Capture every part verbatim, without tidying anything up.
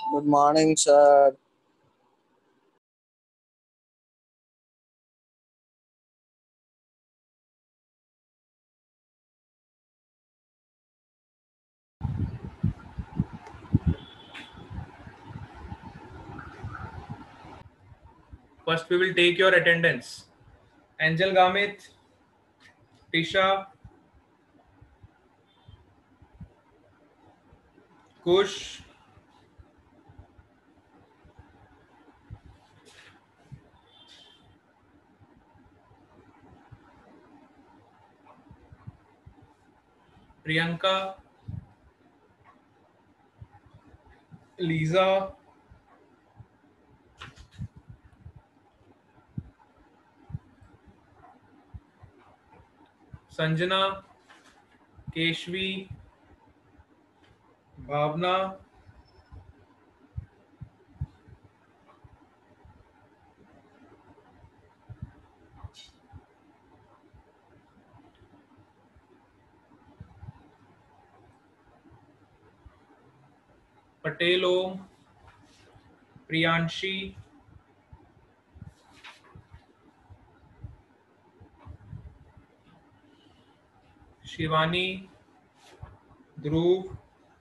Good morning, sir. First, we will take your attendance. Angel Gamit, Tisha, Kush, Priyanka, Lisa, Sanjana, Keshvi, Bhavna, Patel Om, Priyanshi, Shivani, Dhruv,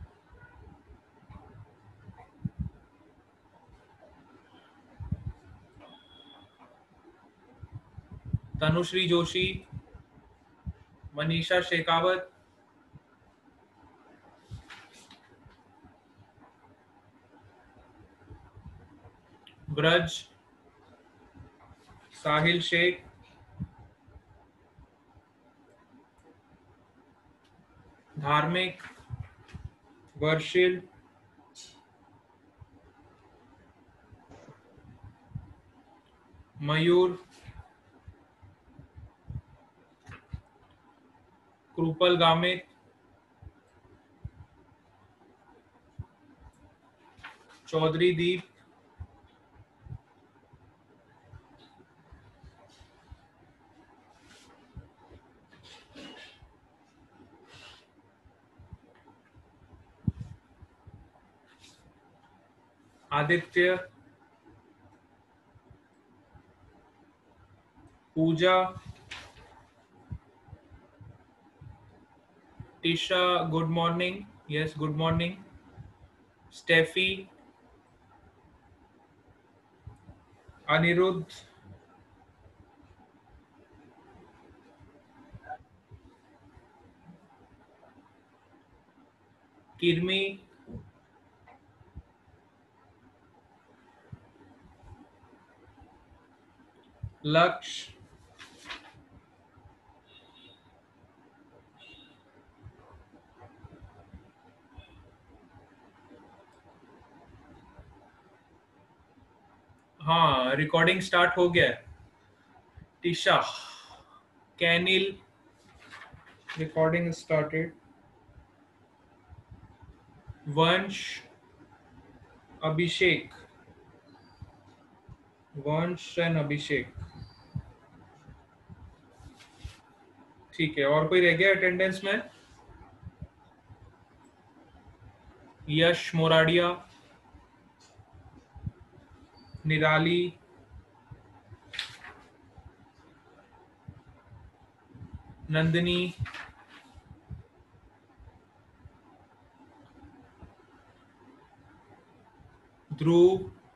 Tanushri Joshi, Manisha Shekhawat, Braj, Sahil Sheikh, Dharmik, Varshil, Mayur, Krupal Gamit, Chaudhary Deep, Aditya, Pooja, Tisha, good morning. Yes, good morning. Steffi, Anirudh, Kirmi, Laksh, हाँ recording start हो गया है. Tisha, Kainil, recording started. Vansh, Abhishek, वंश and अभिषेक. ठीक है, और कोई रह गया अटेंडेंस में? यश मोराडिया, निराली, नंदिनी, ध्रुव,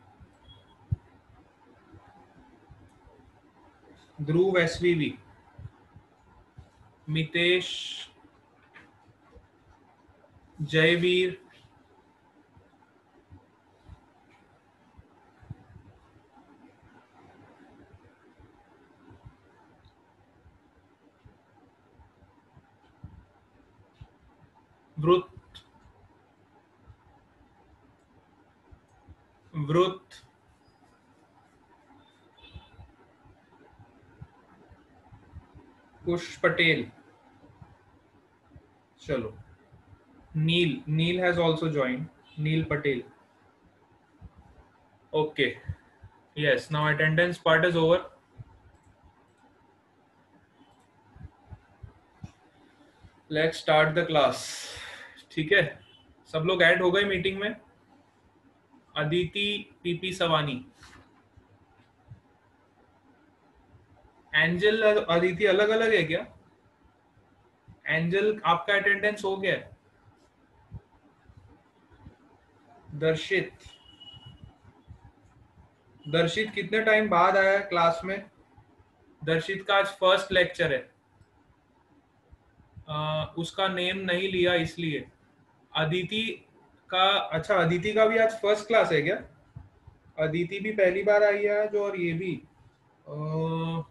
ध्रुव एसवीवी, मितेश, जयवीर, वृत, वृत, कुश पटेल. चलो, Neel, Neel has also join, Neel Patel. Okay, yes, now attendance part is over. Let's start the class. ठीक है, सब लोग ऐड हो गए मीटिंग में? अदिति पीपी सवानी। एंजल अदिति अलग अलग है क्या? एंजल आपका अटेंडेंस हो गया है? दर्शित, दर्शित कितने टाइम बाद आया है क्लास में? दर्शित का आज फर्स्ट लेक्चर है। आ, उसका नेम नहीं लिया इसलिए। अदिति का, अच्छा अदिति का भी आज फर्स्ट क्लास है क्या? अदिति भी पहली बार आई है आज, और ये भी आ,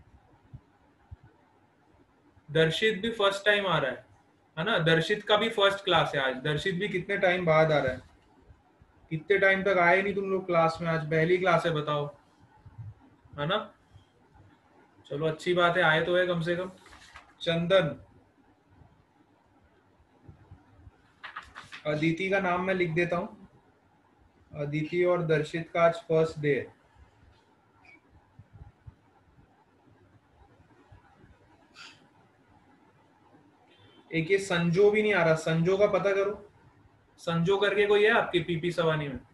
दर्शित भी फर्स्ट टाइम आ रहा है है ना? दर्शित का भी फर्स्ट क्लास है आज। दर्शित भी कितने टाइम बाद आ रहा है? कितने टाइम तक आए नहीं तुम लोग क्लास में? आज पहली क्लास है, बताओ, है ना? चलो अच्छी बात है, आए तो है कम से कम। चंदन, अदिति का नाम मैं लिख देता हूँ। अदिति और दर्शित का आज फर्स्ट डे है। एक ये संजो भी नहीं आ रहा, संजो का पता करो। संजो करके कोई है आपकी पीपी सवानी में?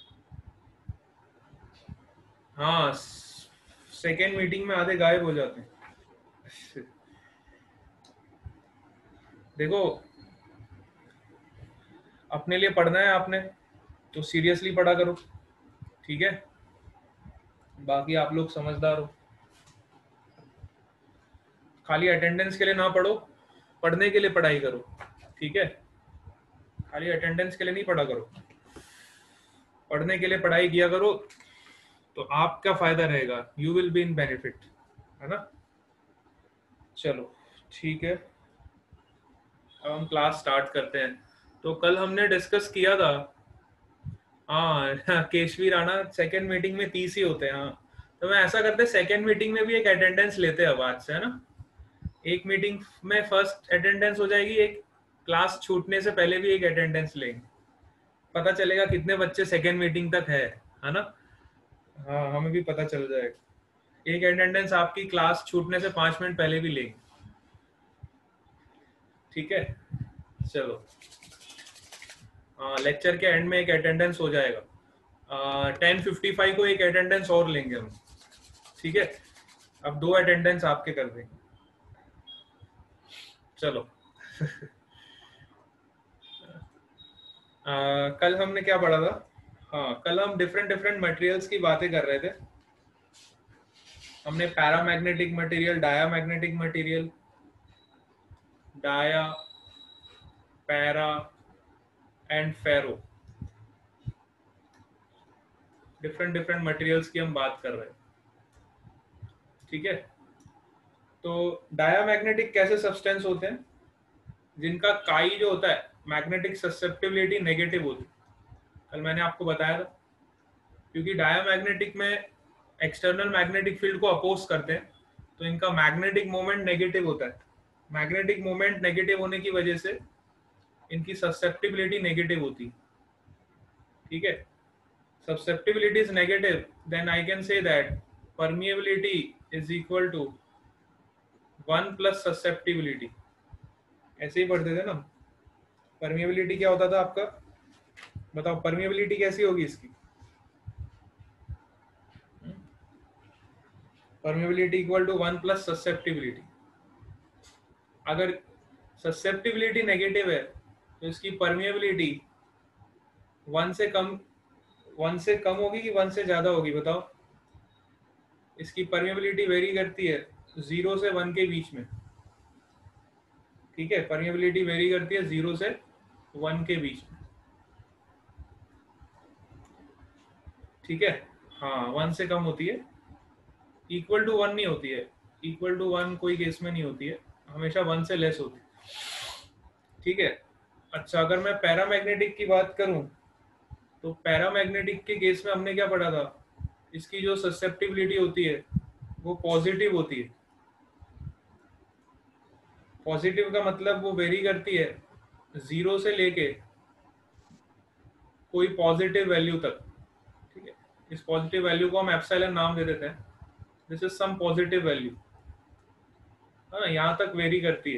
हाँ, सेकेंड मीटिंग में आधे गायब हो जाते हैं। देखो, अपने लिए पढ़ना है आपने तो सीरियसली पढ़ा करो, ठीक है? बाकी आप लोग समझदार हो। खाली अटेंडेंस के लिए ना पढ़ो, पढ़ने के लिए पढ़ाई करो, ठीक है? खाली अटेंडेंस के लिए नहीं पढ़ा करो, पढ़ने के लिए पढ़ाई किया करो, तो आपका फायदा रहेगा। You will be in benefit, है ना? चलो ठीक है, अब हम क्लास स्टार्ट करते हैं। तो कल हमने डिस्कस किया था, हाँ केशवी राणा सेकेंड मीटिंग में तीस ही होते हैं। हाँ, तो मैं ऐसा करते सेकेंड मीटिंग में भी एक अटेंडेंस लेते हैं अब आज से, है ना? एक मीटिंग में फर्स्ट अटेंडेंस हो जाएगी, एक क्लास छूटने से पहले भी एक अटेंडेंस लेंगे, पता चलेगा कितने बच्चे सेकेंड मीटिंग तक है है ना? हाँ, हमें भी पता चल जाएगा। एक अटेंडेंस आपकी क्लास छूटने से पांच मिनट पहले भी लेंगे, ठीक है? चलो, लेक्चर के एंड में एक अटेंडेंस हो जाएगा। टेन फिफ्टी फाइव को एक अटेंडेंस और लेंगे हम, ठीक है? अब दो अटेंडेंस आपके कर देंगे। चलो आ, कल हमने क्या पढ़ा था? हाँ, कल हम डिफरेंट डिफरेंट मटेरियल्स की बातें कर रहे थे। हमने paramagnetic material, diamagnetic material, dia, para and ferro, different different materials की हम बात कर रहे हैं, ठीक है? तो डायामैग्नेटिक कैसे सब्सटेंस होते हैं? जिनका काई जो होता है, मैग्नेटिक ससेप्टिबिलिटी नेगेटिव होती है। कल मैंने आपको बताया था, क्योंकि डायामैग्नेटिक में एक्सटर्नल मैग्नेटिक फील्ड को अपोज करते हैं, तो इनका मैग्नेटिक मोमेंट नेगेटिव होता है। मैग्नेटिक मोमेंट नेगेटिव होने की वजह से इनकी ससेप्टिबिलिटी नेगेटिव होती है, ठीक है? Susceptibility is negative, then I can say that permeability is equal to one plus susceptibility। ऐसे ही पढ़ते थे ना? परमिएबिलिटी क्या होता था आपका? बताओ, परमिएबिलिटी कैसी होगी इसकी? Permeability equal to one plus susceptibility. अगर ससेप्टिबिलिटी नेगेटिव है तो इसकी परमिएबिलिटी वन से कम वन से कम होगी कि वन से ज्यादा होगी, बताओ? इसकी परमिएबिलिटी वेरी करती है जीरो से वन के बीच में, ठीक है? परमिएबिलिटी वेरी करती है जीरो से वन के बीच में, ठीक है? हाँ, वन से कम होती है, इक्वल टू वन नहीं होती है। इक्वल टू वन कोई केस में नहीं होती है, हमेशा वन से लेस होती है, ठीक है? अच्छा, अगर मैं पैरामैग्नेटिक की बात करूं, तो पैरामैग्नेटिक के केस में हमने क्या पढ़ा था? इसकी जो ससेप्टिबिलिटी होती है वो पॉजिटिव होती है। पॉजिटिव का मतलब वो वेरी करती है जीरो से लेके कोई पॉजिटिव वैल्यू तक, ठीक है? इस पॉजिटिव वैल्यू को हम एप्सिलॉन नाम दे देते हैं। This is some positive value, है ना? यहाँ तक वेरी करती है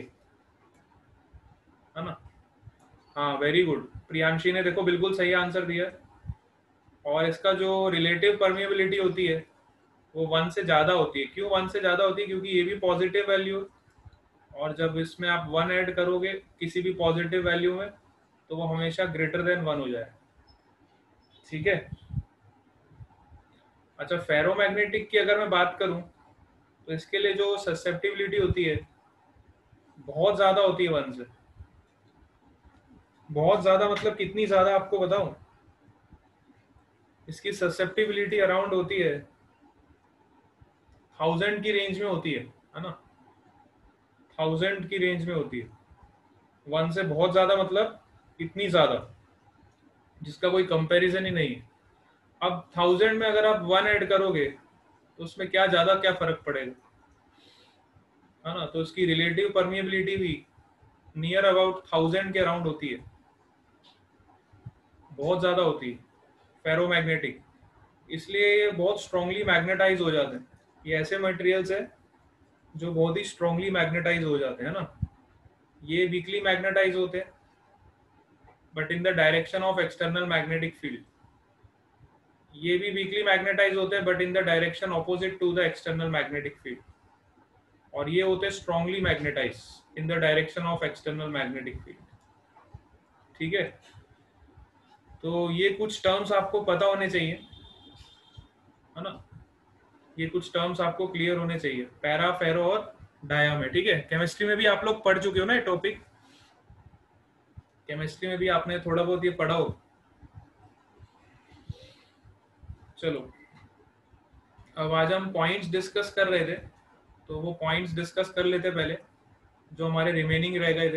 है ना? हाँ, वेरी गुड, प्रियांशी ने देखो बिल्कुल सही आंसर दिया। और इसका जो रिलेटिव परमिएबिलिटी होती है वो वन से ज़्यादा होती है। क्यों वन से ज़्यादा होती है? क्योंकि ये भी पॉजिटिव वैल्यू है, और जब इसमें आप वन ऐड करोगे किसी भी पॉजिटिव वैल्यू में तो वो हमेशा ग्रेटर देन वन हो जाए। ठीक है। अच्छा, फेरोमैग्नेटिक की अगर मैं बात करूं तो इसके लिए जो ससेप्टिबिलिटी होती है बहुत ज़्यादा होती है वन से। बहुत ज़्यादा मतलब कितनी ज़्यादा आपको बताऊं? इसकी ससेप्टिबिलिटी अराउंड होती है थाउजेंड की रेंज में होती है है ना। थाउजेंड की रेंज में होती है वन से। बहुत ज़्यादा मतलब इतनी ज़्यादा जिसका कोई कंपैरिजन ही नहीं है। अब थाउजेंड में अगर आप वन ऐड करोगे तो उसमें क्या ज़्यादा क्या फ़र्क पड़ेगा, है ना। तो इसकी रिलेटिव परमिएबिलिटी भी नियर अबाउट थाउजेंड के अराउंड होती है, बहुत ज़्यादा होती है फेरोमैग्नेटिक। इसलिए ये बहुत स्ट्रांगली मैग्नेटाइज हो जाते हैं। ये ऐसे मटेरियल्स है जो बहुत ही स्ट्रांगली मैग्नेटाइज हो जाते हैं ना। ये वीकली मैग्नेटाइज होते हैं but in the direction of external magnetic field. ये भी वीकली मैग्नेटाइज होते हैं but in the direction opposite to the external magnetic field. और ये होते हैं strongly magnetize in the direction of external magnetic field. ठीक है। तो ये कुछ टर्म्स आपको पता होने चाहिए, है ना। ये कुछ टर्म्स आपको क्लियर होने चाहिए पैरा, फेरो और डाया में। ठीक है। केमिस्ट्री में भी आप लोग पढ़ चुके हो ना ये टॉपिक। केमिस्ट्री में भी आपने थोड़ा बहुत ये पढ़ा हो। चलो, अब आज हम पॉइंट्स डिस्कस कर रहे थे, तो वो पॉइंट्स डिस्कस कर लेते पहले जो हमारे रिमेनिंग रह गए थे।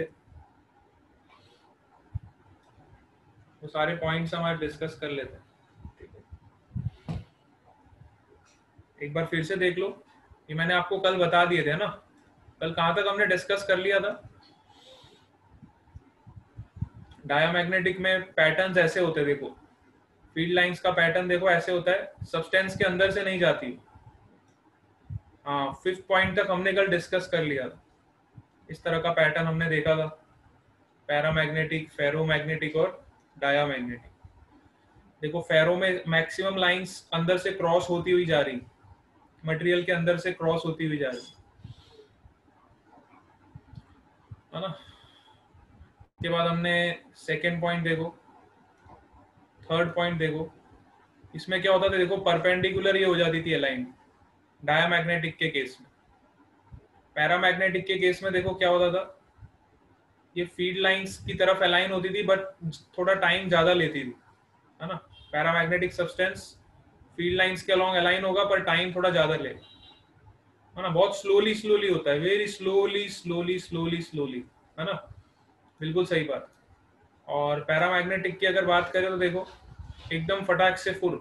वो सारे पॉइंट्स हमारे डिस्कस कर लेते हैं। एक बार फिर से देख लो, ये मैंने आपको कल बता दिए थे ना। कल कहाँ तक हमने डिस्कस कर लिया था? डायामैग्नेटिक में पैटर्न्स ऐसे होते हैं, देखो फील्ड लाइंस का पैटर्न देखो ऐसे होता है, सब्सटेंस के अंदर से नहीं जाती। हाँ, फिफ्थ पॉइंट तक हमने कल डिस्कस कर लिया था। इस तरह का पैटर्न हमने देखा था, पैरामैग्नेटिक, फेरोमैग्नेटिक और डायामैग्नेटिक। देखो फेरो में मैक्सिमम लाइंस अंदर से क्रॉस होती हुई जा रही, मटेरियल के अंदर से क्रॉस होती हुई जा रही, है ना। उसके बाद हमने सेकेंड पॉइंट देखो, थर्ड पॉइंट देखो। इसमें क्या होता था? देखो परपेंडिकुलर ये हो जाती थी अलाइन डायामैग्नेटिक के केस में। पैरामैग्नेटिक के केस में देखो क्या होता था, ये फील्ड लाइंस की तरफ अलाइन होती थी बट थोड़ा टाइम ज्यादा लेती थी, है ना। पैरामैग्नेटिक सब्सटेंस फील्ड लाइंस के अलोंग अलाइन होगा पर टाइम थोड़ा ज्यादा लेगा, है ना। बहुत स्लोली स्लोली होता है, very slowly slowly slowly slowly, है ना। बिल्कुल सही बात। और पैरामैग्नेटिक की अगर बात करें तो देखो एकदम फटाक से फुर।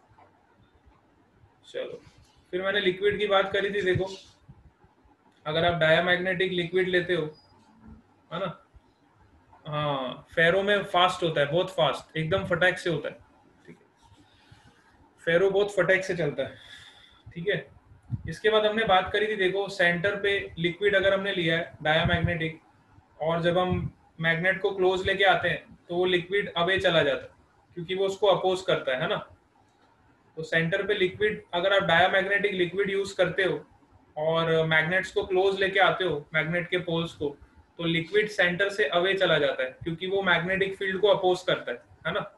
चलो, फिर मैंने लिक्विड की बात करी थी। देखो अगर आप डायामैग्नेटिक लिक्विड लेते हो, है ना, हाँ, फेरो में फास्ट होता है, बहुत फास्ट, एकदम फटाक से होता है। ठीक है, फेरो बहुत फटाक से चलता है। ठीक है। इसके बाद हमने बात करी थी, देखो सेंटर पे लिक्विड अगर हमने लिया है डायामैग्नेटिक, और जब हम मैग्नेट को क्लोज लेके आते हैं तो वो लिक्विड अवे चला जाता है क्योंकि वो उसको अपोज करता है है ना। तो सेंटर पे लिक्विड, अगर आप डायामैग्नेटिक लिक्विड यूज करते हो और मैग्नेट्स को क्लोज लेके आते हो मैग्नेट के पोल्स को, तो लिक्विड सेंटर से अवे चला जाता है क्योंकि वो मैग्नेटिक फील्ड को अपोज करता है है ना।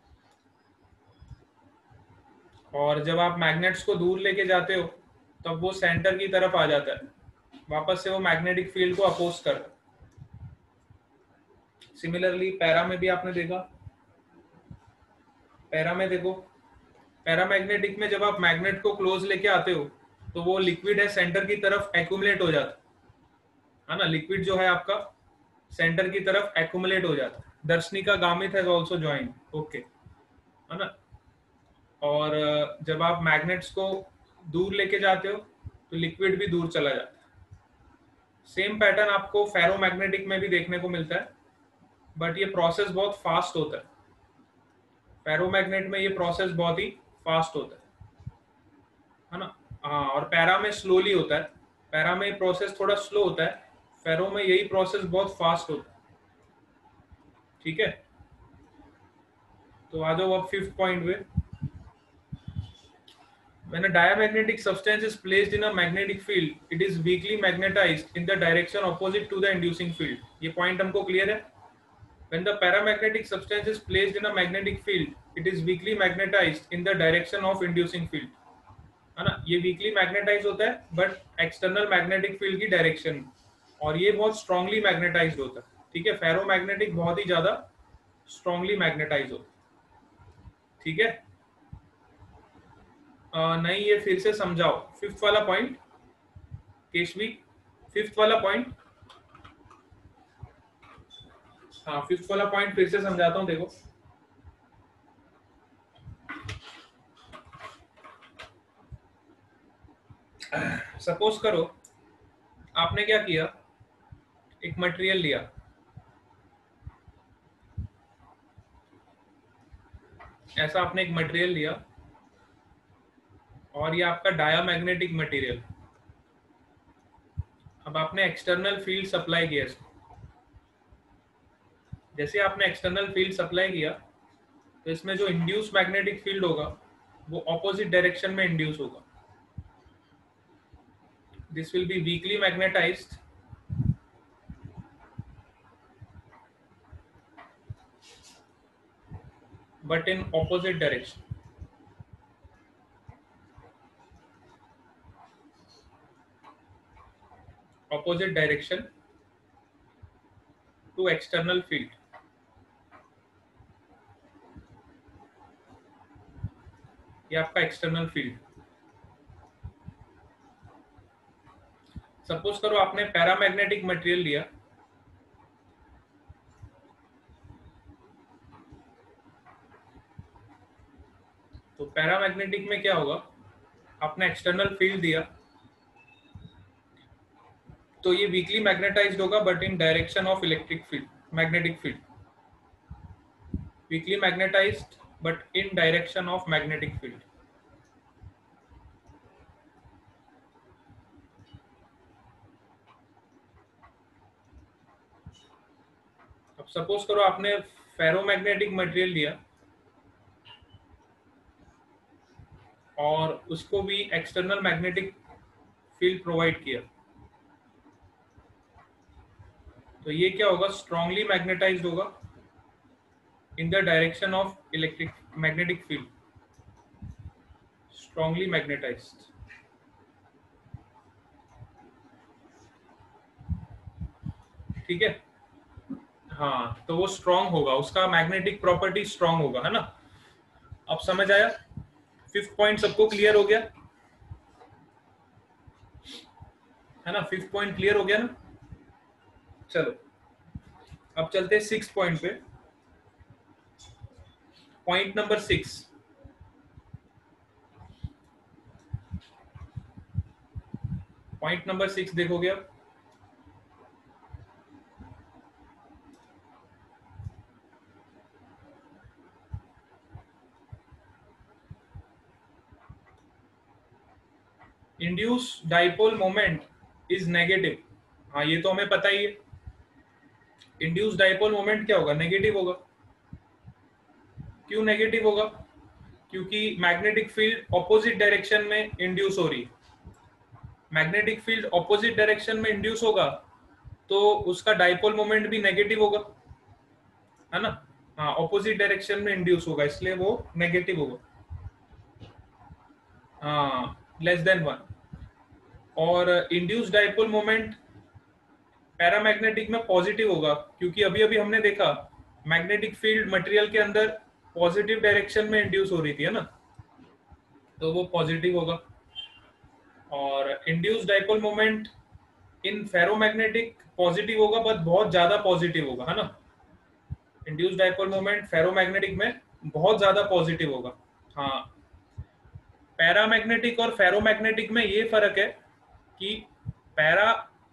और जब आप मैग्नेट्स को दूर लेके जाते हो तब वो सेंटर की तरफ आ जाता है, वापस से वो मैग्नेटिक फील्ड को अपोज करता है। सिमिलरली पैरा में भी आपने देखा, पैरा में देखो पैरामैग्नेटिक में जब आप मैग्नेट को क्लोज लेके आते हो तो वो लिक्विड है सेंटर की तरफ एक्यूमुलेट हो जाता है ना। लिक्विड जो है आपका सेंटर की तरफ एक्यूमुलेट हो जाता है। दर्शनी का गामित है ऑल्सो ज्वाइन, ओके, है ना। और जब आप मैग्नेट्स को दूर लेके जाते हो तो लिक्विड भी दूर चला जाता है। सेम पैटर्न आपको फेरोमैग्नेटिक में भी देखने को मिलता है बट ये प्रोसेस बहुत फास्ट होता है। फेरोमैग्नेट में ये प्रोसेस बहुत ही फास्ट होता है, है ना। हाँ, और पैरा में स्लोली होता है। पैरा में प्रोसेस थोड़ा स्लो होता है, फेरो में यही प्रोसेस बहुत फास्ट होता है। ठीक है। तो आ जाओ अब फिफ्थ पॉइंट पे। When a diamagnetic substance is placed in a magnetic field, it is weakly magnetized in the direction opposite to the inducing field. ये point हमको clear है? When the paramagnetic substance is placed in a magnetic field, it is weakly magnetized in the direction of inducing field. है ना? ये weakly magnetized होता है, but external magnetic field की direction, और ये बहुत strongly magnetized होता है. ठीक है? Ferromagnetic बहुत ही ज़्यादा strongly magnetized होता है. ठीक है? Uh, नहीं, ये फिर से समझाओ. फिफ्थ वाला पॉइंट केशवी, फिफ्थ वाला पॉइंट. हाँ, फिफ्थ वाला पॉइंट फिर से समझाता हूँ. देखो, सपोज करो आपने क्या किया, एक मटेरियल लिया, ऐसा आपने एक मटेरियल लिया और ये आपका डायामैग्नेटिक मटेरियल. अब आपने एक्सटर्नल फील्ड सप्लाई किया इसको. जैसे आपने एक्सटर्नल फील्ड सप्लाई किया तो इसमें जो इंड्यूस मैग्नेटिक फील्ड होगा वो ऑपोजिट डायरेक्शन में इंड्यूस होगा. This will be weakly magnetized but in opposite direction. opposite direction to external field. ये आपका एक्सटर्नल फील्ड. सपोज करो आपने पैरामैग्नेटिक मटेरियल लिया, तो पैरामैग्नेटिक में क्या होगा, आपने एक्सटर्नल फील्ड दिया तो ये वीकली मैग्नेटाइज्ड होगा but in direction of electric field, magnetic field. Weakly magnetized but in direction of magnetic field. अब सपोज करो आपने फेरोमैग्नेटिक मटेरियल लिया और उसको भी एक्सटर्नल मैग्नेटिक फील्ड प्रोवाइड किया, तो ये क्या होगा, स्ट्रांगली मैग्नेटाइज्ड होगा in the direction of electric magnetic field. Strongly magnetized. ठीक है? हाँ, तो वो स्ट्रांग होगा, उसका मैग्नेटिक प्रॉपर्टी स्ट्रांग होगा, है ना? अब समझ आया? फिफ्थ पॉइंट सबको क्लियर हो गया, है ना? फिफ्थ पॉइंट क्लियर हो गया ना? चलो अब चलते हैं सिक्स पॉइंट पे. Point number six, point number six देखोगे अब. Induce dipole moment is negative. हाँ, ये तो हमें पता ही है. इंड्यूस डाइपोल मोमेंट क्या होगा, नेगेटिव होगा. क्यों नेगेटिव होगा? क्योंकि मैग्नेटिक फील्ड ऑपोजिट डायरेक्शन में इंड्यूस हो रही है. मैग्नेटिक फील्ड ऑपोजिट डायरेक्शन में इंड्यूस होगा तो उसका डाइपोल मोमेंट भी नेगेटिव होगा, है ना? हाँ, ऑपोजिट डायरेक्शन में इंड्यूस होगा इसलिए वो नेगेटिव होगा. हाँ, लेस देन वन. और इंड्यूस डाइपोल मोमेंट पैरामैग्नेटिक में पॉजिटिव होगा क्योंकि अभी अभी हमने देखा मैग्नेटिक फील्ड मटेरियल के अंदर पॉजिटिव डायरेक्शन में इंड्यूस हो रही थी, है ना? तो वो पॉजिटिव होगा. और induce dipole moment in ferromagnetic positive होगा बट बहुत ज्यादा पॉजिटिव होगा, है ना? इंड्यूस डाइपोल मोमेंट फेरोमैग्नेटिक में बहुत ज्यादा पॉजिटिव होगा. हाँ, पैरामैग्नेटिक और फेरोमैग्नेटिक में ये फर्क है कि पैरा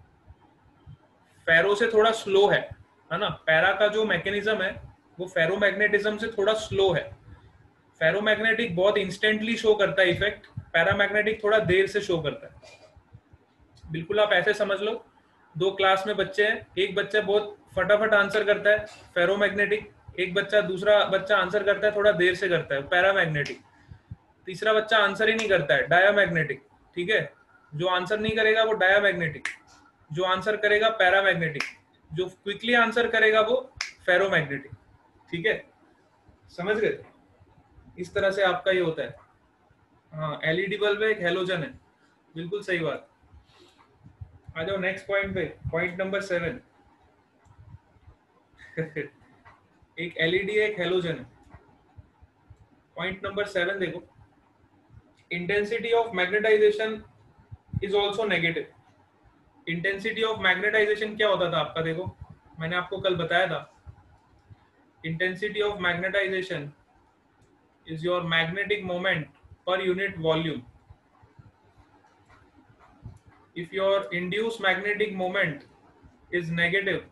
फेरो से थोड़ा स्लो है, है ना? पैरा का जो मैकेनिज्म है वो फेरोमैग्नेटिज्म से थोड़ा स्लो है. फेरोमैग्नेटिक बहुत इंस्टेंटली शो करता है इफेक्ट, पैरामैग्नेटिक थोड़ा देर से शो करता है. बिल्कुल आप ऐसे समझ लो, दो क्लास में बच्चे हैं, एक बच्चा बहुत फटाफट आंसर करता है फेरोमैग्नेटिक, एक बच्चा दूसरा बच्चा आंसर करता है थोड़ा देर से करता है पैरामैग्नेटिक. तीसरा बच्चा आंसर ही नहीं करता है, डायामैग्नेटिक। ठीक है, जो आंसर नहीं करेगा वो डायामैग्नेटिक, जो आंसर करेगा पैरामैग्नेटिक, जो क्विकली आंसर करेगा वो फेरोमैग्नेटिक। ठीक है, समझ गए? इस तरह से आपका ये होता है। हाँ, एलईडी बल्ब एक हेलोजन है, बिल्कुल सही बात। आ जाओ नेक्स्ट पॉइंट पे, पॉइंट नंबर सेवन। एक एलईडी एक हेलोजन है। पॉइंट नंबर सेवन देखो, intensity of magnetization is also negative. Intensity of magnetization क्या होता था आपका, देखो मैंने आपको कल बताया था, intensity of magnetization is your magnetic moment per unit volume. If your induced magnetic moment is negative,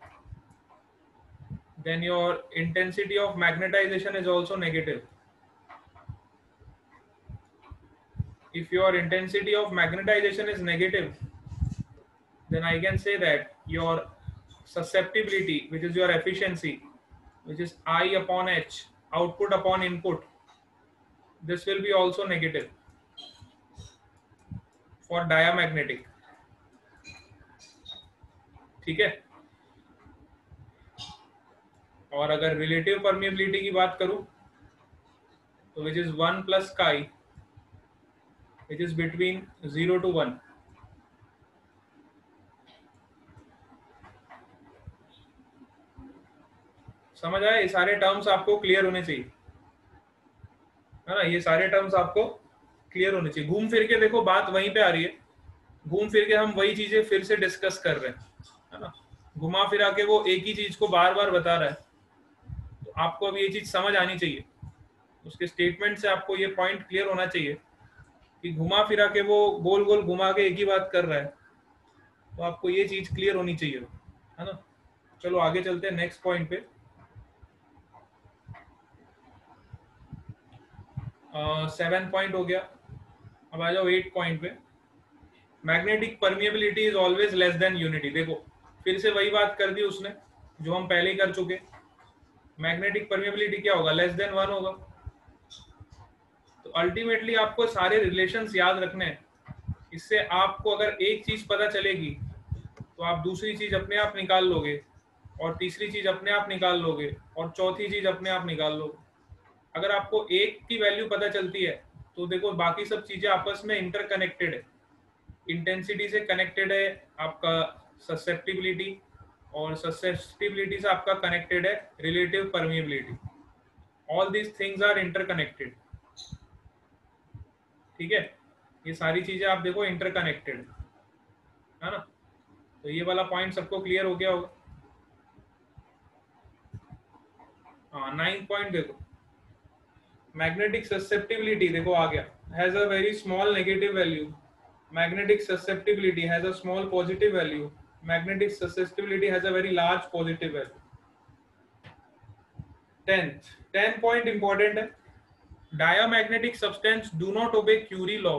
then your intensity of magnetization is also negative. If your intensity of magnetization is negative, then I can say that your susceptibility, which is your efficiency, which is I upon H, output upon input, this will be also negative for diamagnetic. ठीक है, और अगर relative permeability की बात करूं तो which is one plus chi, which is between zero to one. समझ आया? ये सारे टर्म्स आपको क्लियर होने चाहिए, है ना? ये सारे टर्म्स आपको क्लियर होने चाहिए। घूम फिर के देखो बात वहीं पे आ रही है, घूम फिर के हम वही चीजें फिर से डिस्कस कर रहे हैं, है ना? घुमा फिरा के वो एक ही चीज को बार बार बता रहा है, तो आपको अब ये चीज समझ आनी चाहिए, उसके स्टेटमेंट से आपको ये पॉइंट क्लियर होना चाहिए कि घुमा फिरा के वो गोल गोल घुमा के एक ही बात कर रहा है, तो आपको ये चीज क्लियर होनी चाहिए, है ना? चलो आगे चलते हैं नेक्स्ट पॉइंट पे। सेवन uh, पॉइंट हो गया, अब आ जाओ एट पॉइंट पे। Magnetic permeability is always less than unity. देखो फिर से वही बात कर दी उसने जो हम पहले ही कर चुके। मैग्नेटिक परमिएबिलिटी क्या होगा? लेस देन वन होगा। तो अल्टीमेटली आपको सारे रिलेशंस याद रखने हैं, इससे आपको अगर एक चीज पता चलेगी तो आप दूसरी चीज अपने आप निकाल लोगे, और तीसरी चीज अपने आप निकाल लोगे, और चौथी चीज अपने आप निकाल लोगे। अगर आपको एक की वैल्यू पता चलती है तो देखो बाकी सब चीजें आपस में इंटरकनेक्टेड है। इंटेंसिटी से कनेक्टेड है आपका ससेप्टिबिलिटी, और ससेप्टिबिलिटी से आपका कनेक्टेड है relative permeability. All these things are interconnected. ठीक है, ये सारी चीजें आप देखो इंटरकनेक्टेड है ना? तो ये वाला पॉइंट सबको क्लियर हो गया होगा। हाँ, नाइन पॉइंट देखो, मैग्नेटिक ससेप्टिबिलिटी देखो आ गया, has a very small negative value. Magnetic susceptibility has a small positive value. Magnetic susceptibility has a very large positive value. Tenth, ten point important है, diamagnetic substance do not obey Curie law.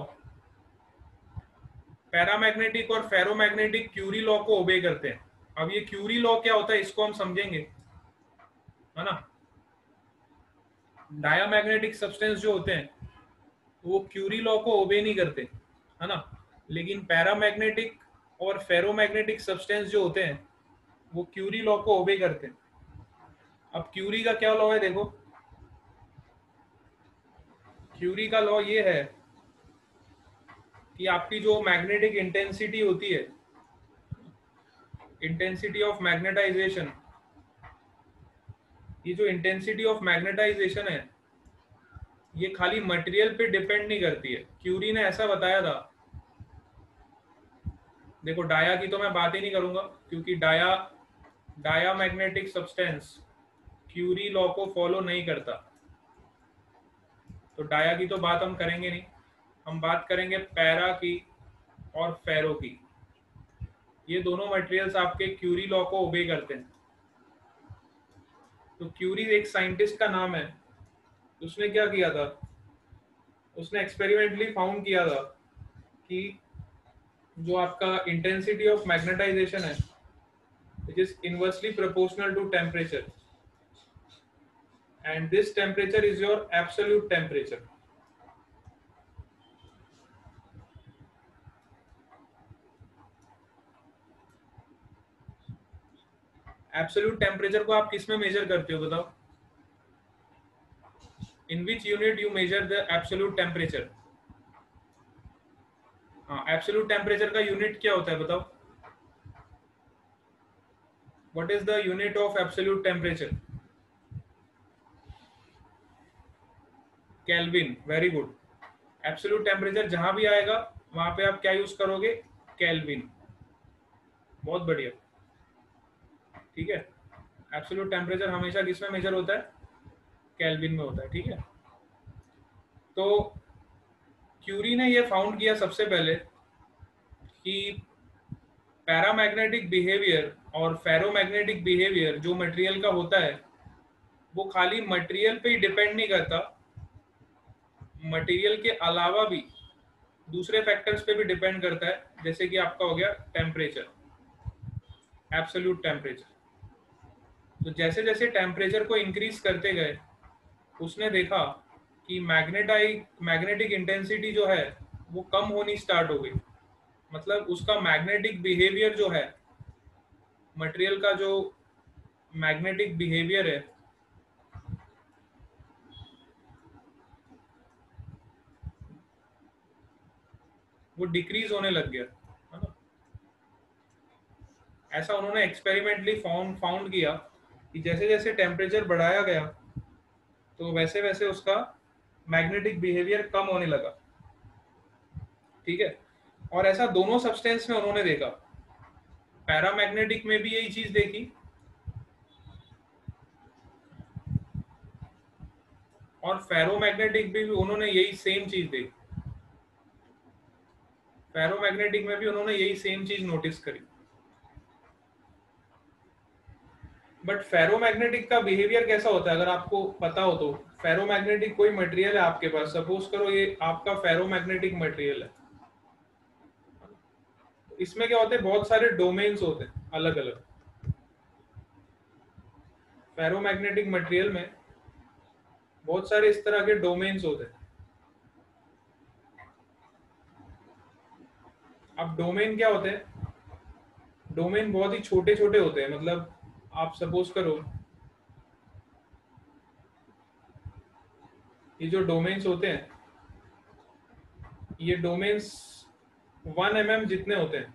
Paramagnetic और ferromagnetic Curie law को obey करते हैं। अब ये Curie law क्या होता है इसको हम समझेंगे, है ना? डायामैग्नेटिक सब्सटेंस जो होते हैं वो क्यूरी लॉ को ओबे नहीं करते, है ना? लेकिन पैरामैग्नेटिक और फेरोमैग्नेटिक सब्सटेंस जो होते हैं वो क्यूरी लॉ को ओबे करते हैं। अब क्यूरी का क्या लॉ है? देखो क्यूरी का लॉ ये है कि आपकी जो मैग्नेटिक इंटेंसिटी होती है, इंटेंसिटी ऑफ मैग्नेटाइजेशन, ये जो इंटेंसिटी ऑफ मैग्नेटाइजेशन है ये खाली मटेरियल पे डिपेंड नहीं करती है। क्यूरी ने ऐसा बताया था, देखो डाया की तो मैं बात ही नहीं करूंगा क्योंकि dia diamagnetic substance Curie law को फॉलो नहीं करता, तो डाया की तो बात हम करेंगे नहीं। हम बात करेंगे पैरा की और फेरो की। ये दोनों मटेरियल्स आपके क्यूरी लॉ को ओबे करते हैं। तो क्यूरी एक साइंटिस्ट का नाम है, उसने क्या किया था, उसने एक्सपेरिमेंटली फाउंड किया था कि जो आपका इंटेंसिटी ऑफ मैग्नेटाइजेशन है which is inversely proportional to temperature, and this temperature is your absolute temperature. Absolute temperature को आप किस में मेजर करते हो बताओ? In which unit you measure the absolute temperature? हाँ, एब्सोल्यूट टेम्परेचर का यूनिट क्या होता है बताओ? What is the unit of absolute temperature? Kelvin, very good. Absolute temperature जहां भी आएगा वहां पे आप क्या यूज करोगे? केल्विन। बहुत बढ़िया, ठीक है। एब्सोल्यूट टेम्परेचर हमेशा किस में मेजर होता है? केल्विन में होता है, ठीक है। तो क्यूरी ने ये फाउंड किया सबसे पहले कि पैरामैग्नेटिक बिहेवियर और फेरोमैग्नेटिक बिहेवियर जो मटेरियल का होता है वो खाली मटेरियल पे ही डिपेंड नहीं करता, मटेरियल के अलावा भी दूसरे फैक्टर्स पे भी डिपेंड करता है, जैसे कि आपका हो गया टेम्परेचर, एब्सोल्यूट टेम्परेचर। तो जैसे जैसे टेम्परेचर को इंक्रीज करते गए उसने देखा कि मैग्नेटाइक मैग्नेटिक इंटेंसिटी जो है वो कम होनी स्टार्ट हो गई। मतलब उसका मैग्नेटिक बिहेवियर जो है, मटेरियल का जो मैग्नेटिक बिहेवियर है वो डिक्रीज होने लग गया, है ना। ऐसा उन्होंने एक्सपेरिमेंटली फाउंड फाउंड किया कि जैसे जैसे टेम्परेचर बढ़ाया गया तो वैसे वैसे उसका मैग्नेटिक बिहेवियर कम होने लगा, ठीक है। और ऐसा दोनों सब्सटेंस में उन्होंने देखा, पैरामैग्नेटिक में भी यही चीज देखी और फेरोमैग्नेटिक भी, भी उन्होंने यही सेम चीज देखी। फेरोमैग्नेटिक में भी उन्होंने यही सेम चीज नोटिस करी। बट फेरोमैग्नेटिक का बिहेवियर कैसा होता है अगर आपको पता हो तो? फेरोमैग्नेटिक कोई मटेरियल है आपके पास, सपोज करो ये आपका फेरोमैग्नेटिक मटेरियल है, इसमें क्या होते हैं? बहुत सारे डोमेन्स होते हैं अलग अलग। फेरोमैग्नेटिक मटेरियल में बहुत सारे इस तरह के डोमेन्स होते हैं। अब डोमेन क्या होते हैं? डोमेन बहुत ही छोटे छोटे होते हैं। मतलब आप सपोज करो ये जो डोमेन्स होते हैं, ये डोमेन्स वन एम एम जितने होते हैं,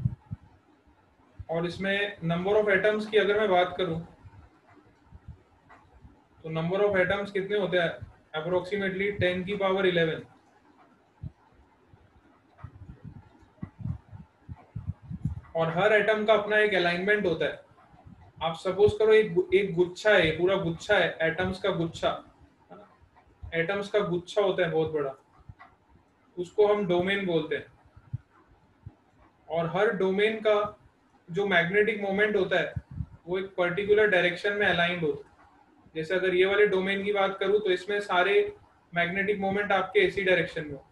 और इसमें नंबर ऑफ एटम्स की अगर मैं बात करूं तो नंबर ऑफ एटम्स कितने होते हैं? अप्रोक्सीमेटली टेन की पावर इलेवन। और हर एटम का अपना एक अलाइनमेंट होता है। आप सपोज करो एक एक गुच्छा है, पूरा गुच्छा है, एटम्स का गुच्छा, एटम्स का गुच्छा होता है बहुत बड़ा, उसको हम डोमेन बोलते हैं। और हर डोमेन का जो मैग्नेटिक मोमेंट होता है वो एक पर्टिकुलर डायरेक्शन में अलाइंड होता है। जैसे अगर ये वाले डोमेन की बात करूं तो इसमें सारे मैग्नेटिक मोमेंट आपके इसी डायरेक्शन में,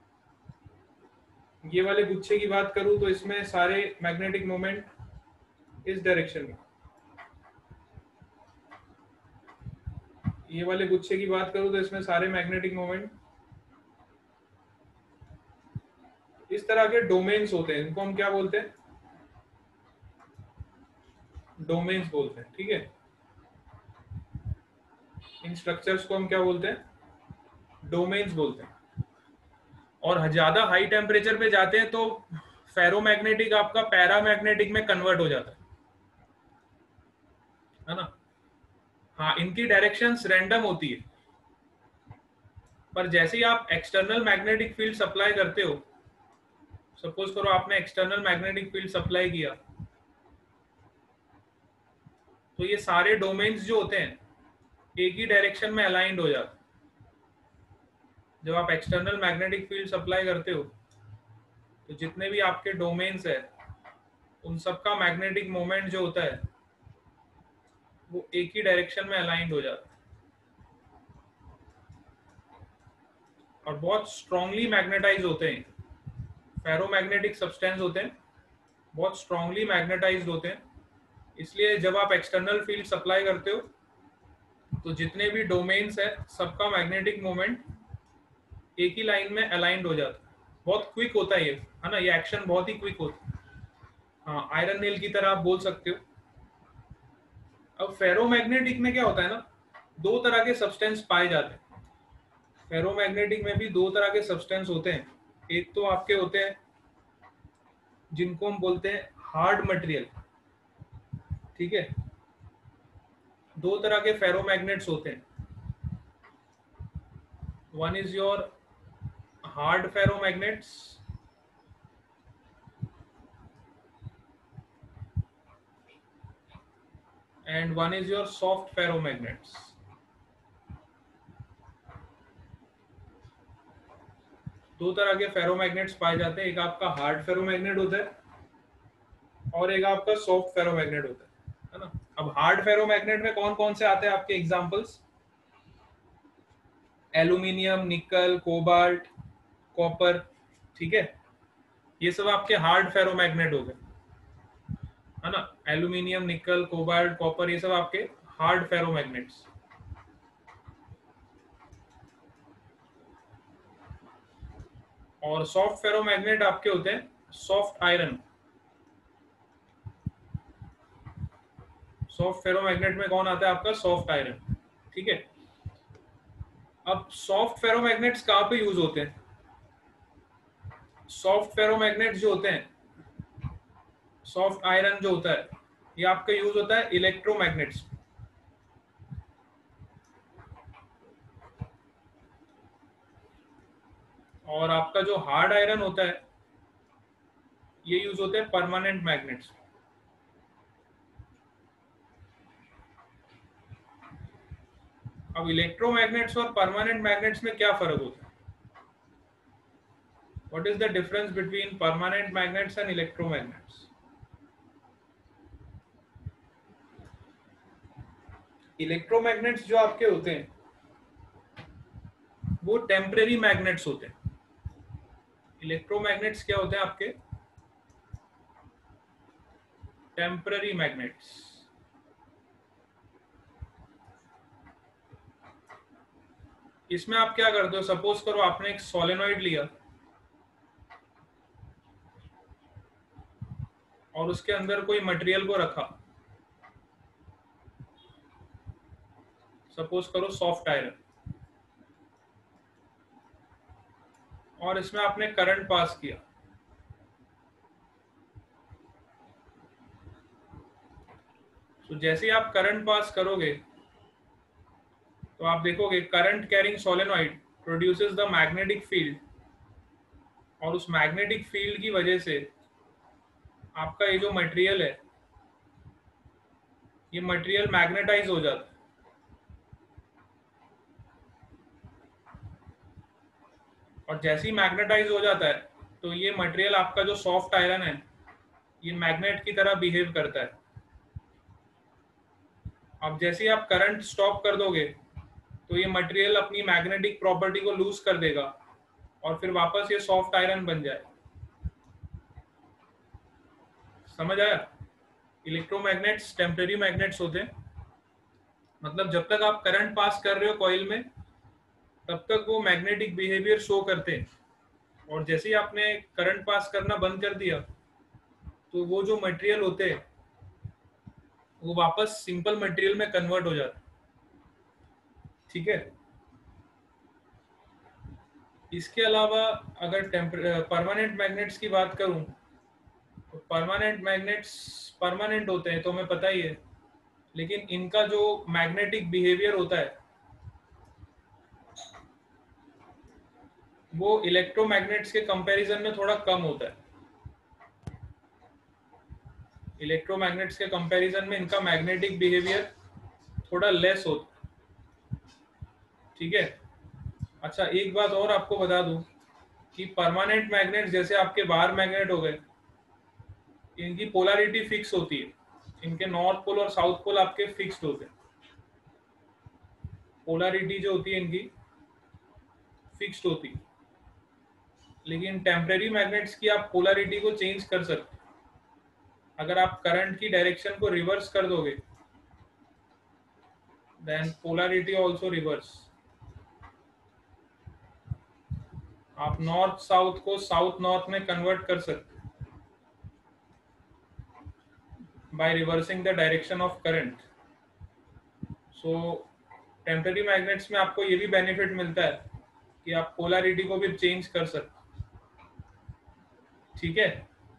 ये वाले गुच्छे की बात करूं तो इसमें सारे मैग्नेटिक मोमेंट इस डायरेक्शन में, ये वाले गुच्छे की बात करूं तो इसमें सारे मैग्नेटिक मोमेंट इस तरह के डोमेन्स होते हैं। इनको हम क्या बोलते हैं? डोमेन्स बोलते हैं, ठीक है। इन स्ट्रक्चर्स को हम क्या बोलते हैं? डोमेन्स बोलते हैं। और ज्यादा हाई टेम्परेचर पे जाते हैं तो फेरोमैग्नेटिक आपका पैरामैग्नेटिक में कन्वर्ट हो जाता है, है ना। हाँ, इनकी डायरेक्शंस रैंडम होती है, पर जैसे ही आप एक्सटर्नल मैग्नेटिक फील्ड सप्लाई करते हो, सपोज करो आपने एक्सटर्नल मैग्नेटिक फील्ड सप्लाई किया, तो ये सारे डोमेन्स जो होते हैं एक ही डायरेक्शन में अलाइंड हो जाते हैं। जब आप एक्सटर्नल मैग्नेटिक फील्ड सप्लाई करते हो तो जितने भी आपके डोमेन्स है उन सबका मैग्नेटिक मोमेंट जो होता है वो एक ही डायरेक्शन में अलाइंड हो जाता है और बहुत स्ट्रांगली मैग्नेटाइज होते हैं। फेरोमैग्नेटिक सब्सटेंस होते हैं, बहुत स्ट्रांगली मैग्नेटाइज्ड होते हैं। इसलिए जब आप एक्सटर्नल फील्ड सप्लाई करते हो तो जितने भी डोमेन्स है सबका मैग्नेटिक मोमेंट एक ही लाइन में अलाइंड हो जाता है। बहुत क्विक होता है ये, है ना, ये एक्शन बहुत ही क्विक होता है। हाँ, आयरन नेल की तरह आप बोल सकते हो। अब फेरोमैग्नेटिक में क्या होता है ना, दो तरह के सब्सटेंस पाए जाते हैं। फेरोमैग्नेटिक में भी दो तरह के सब्सटेंस होते हैं। एक तो आपके होते हैं जिनको हम बोलते हैं हार्ड मटेरियल, ठीक है। दो तरह के फेरोमैग्नेट्स होते हैं, one is your hard ferromagnets and one is your soft ferromagnets. दो तरह के फेरोमैग्नेट्स पाए जाते हैं, एक आपका हार्ड फेरोमैग्नेट होता है और एक आपका सॉफ्ट फेरोमैग्नेट होता है, है ना। अब हार्ड फेरोमैग्नेट में कौन कौन से आते हैं आपके examples? Aluminium, nickel, cobalt, copper, ठीक है। ये सब आपके हार्ड फेरोमैग्नेट हो गए, है ना। एल्यूमिनियम, निकल, कोबाल्ट, कॉपर, ये सब आपके हार्ड फेरोमैग्नेट्स। और सॉफ्ट फेरोमैग्नेट आपके होते हैं सॉफ्ट आयरन। सॉफ्ट फेरोमैग्नेट में कौन आता है आपका? सॉफ्ट आयरन, ठीक है। अब सॉफ्ट फेरोमैग्नेट्स कहाँ पे यूज होते हैं? सॉफ्ट फेरोमैग्नेट्स जो होते हैं, सॉफ्ट आयरन जो होता है, ये आपका यूज होता है इलेक्ट्रोमैग्नेट्स। और आपका जो हार्ड आयरन होता है, ये यूज होते हैं परमानेंट मैग्नेट्स। अब इलेक्ट्रोमैग्नेट्स और परमानेंट मैग्नेट्स में क्या फर्क होता है? What is the difference between permanent magnets and electromagnets? Electromagnets जो आपके होते हैं वो टेम्परेरी मैग्नेट्स होते हैं। इलेक्ट्रोमैग्नेट्स क्या होते हैं आपके? Temporary magnets. इसमें आप क्या करते हो? सपोज करो आपने एक सोलेनॉइड लिया और उसके अंदर कोई मटेरियल को रखा, सपोज करो सॉफ्ट आयरन, और इसमें आपने करंट पास किया। तो जैसे ही आप करंट पास करोगे तो आप देखोगे current carrying solenoid produces the magnetic field, और उस मैग्नेटिक फील्ड की वजह से आपका ये जो मटेरियल है, ये मटेरियल मैग्नेटाइज हो जाता है। और जैसे ही मैग्नेटाइज हो जाता है तो ये मटेरियल आपका जो सॉफ्ट आयरन है, ये मैग्नेट की तरह बिहेव करता है। अब जैसे ही आप करंट स्टॉप कर दोगे तो ये मटेरियल अपनी मैग्नेटिक प्रॉपर्टी को लूज कर देगा और फिर वापस ये सॉफ्ट आयरन बन जाए। समझ आया? इलेक्ट्रोमैग्नेट्स टेम्परेरी मैग्नेट्स होते हैं, मतलब जब तक आप करंट पास कर रहे हो कॉइल में तब तक वो मैग्नेटिक बिहेवियर शो करते हैं, और जैसे ही आपने करंट पास करना बंद कर दिया तो वो जो मटेरियल होते हैं वो वापस सिंपल मटेरियल में कन्वर्ट हो जाता है, ठीक है। इसके अलावा अगर परमानेंट मैग्नेट्स की बात करूं तो परमानेंट मैग्नेट्स परमानेंट होते हैं तो हमें पता ही है, लेकिन इनका जो मैग्नेटिक बिहेवियर होता है वो इलेक्ट्रोमैग्नेट्स के कंपैरिजन में थोड़ा कम होता है। इलेक्ट्रोमैग्नेट्स के कंपैरिजन में इनका मैग्नेटिक बिहेवियर थोड़ा लेस होता है, ठीक है। अच्छा, एक बात और आपको बता दूं कि परमानेंट मैग्नेट जैसे आपके बार मैग्नेट हो गए, इनकी पोलैरिटी फिक्स होती है। इनके नॉर्थ पोल और साउथ पोल आपके फिक्स्ड होते हैं। पोलैरिटी जो होती है इनकी फिक्स्ड होती है, लेकिन टेम्परेरी मैग्नेट्स की आप पोलैरिटी को चेंज कर सकते हैं। अगर आप करंट की डायरेक्शन को रिवर्स कर दोगे देन पोलैरिटी आल्सो रिवर्स। आप नॉर्थ साउथ को साउथ नॉर्थ में कन्वर्ट कर सकते by reversing the direction of current. So temporary magnets में आपको ये भी बेनिफिट मिलता है कि आप पोलैरिटी को भी चेंज कर सकते, ठीक है।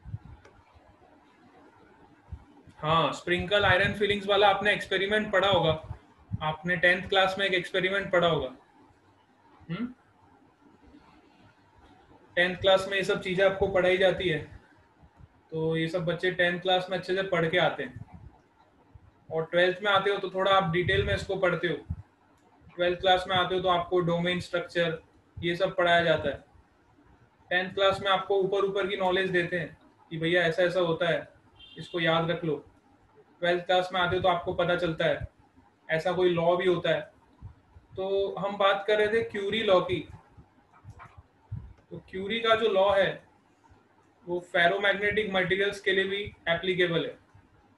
हाँ, स्प्रिंकल आयरन फिलिंग्स वाला आपने एक्सपेरिमेंट पढ़ा होगा, आपने टेंथ क्लास में एक एक्सपेरिमेंट पढ़ा होगा। हम्म टेंथ क्लास में ये सब चीजें आपको पढ़ाई जाती है, तो ये सब बच्चे टेंथ क्लास में अच्छे से पढ़ के आते हैं, और ट्वेल्थ में आते हो तो थोड़ा आप डिटेल में इसको पढ़ते हो। ट्वेल्थ क्लास में आते हो तो आपको डोमेन स्ट्रक्चर ये सब पढ़ाया जाता है। टेंथ क्लास में आपको ऊपर ऊपर की नॉलेज देते हैं कि भैया ऐसा ऐसा होता है, इसको याद रख लो। ट्वेल्थ क्लास में आते हो तो आपको पता चलता है ऐसा कोई लॉ भी होता है। तो हम बात कर रहे थे क्यूरी लॉ की। तो क्यूरी का जो लॉ है वो फेरोमैग्नेटिक मटेरियल्स के लिए भी एप्लीकेबल है,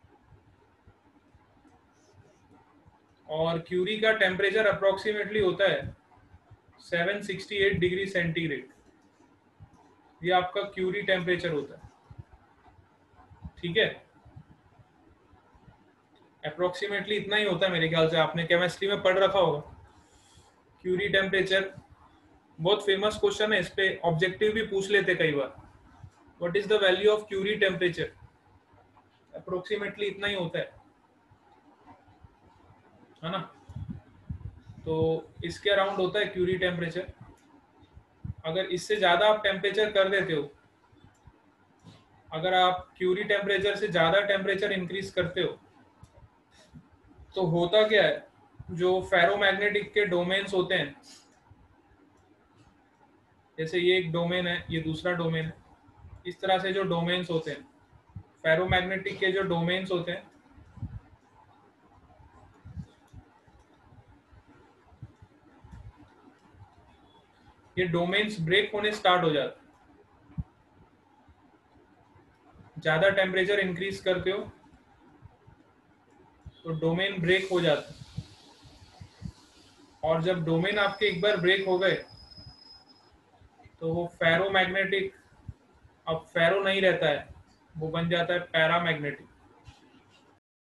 और क्यूरी का टेम्परेचर अप्रोक्सीमेटली होता है seven sixty eight degree centigrade. ये आपका क्यूरी टेम्परेचर होता है, ठीक है। अप्रोक्सीमेटली इतना ही होता है मेरे ख्याल से, आपने केमिस्ट्री में पढ़ रखा होगा क्यूरी टेम्परेचर। बहुत फेमस क्वेश्चन है, इस पे ऑब्जेक्टिव भी पूछ लेते कई बार, what is the value of Curie temperature. Approximately इतना ही होता है है ना। तो इसके अराउंड होता है क्यूरी टेम्परेचर। अगर इससे ज्यादा आप टेम्परेचर कर देते हो, अगर आप क्यूरी टेम्परेचर से ज्यादा टेम्परेचर इंक्रीज करते हो, तो होता क्या है, जो फेरोमैग्नेटिक के डोमेन्स होते हैं, जैसे ये एक डोमेन है, ये दूसरा डोमेन है, इस तरह से जो डोमेन्स होते हैं, फेरोमैग्नेटिक के जो डोमेन्स होते हैं, ये डोमेन्स ब्रेक होने स्टार्ट हो जाते हैं। ज्यादा टेम्परेचर इंक्रीज करते हो तो डोमेन ब्रेक हो जाता है, और जब डोमेन आपके एक बार ब्रेक हो गए तो वो फेरोमैग्नेटिक अब फेरो नहीं रहता है, वो बन जाता है पैरामैग्नेटिक।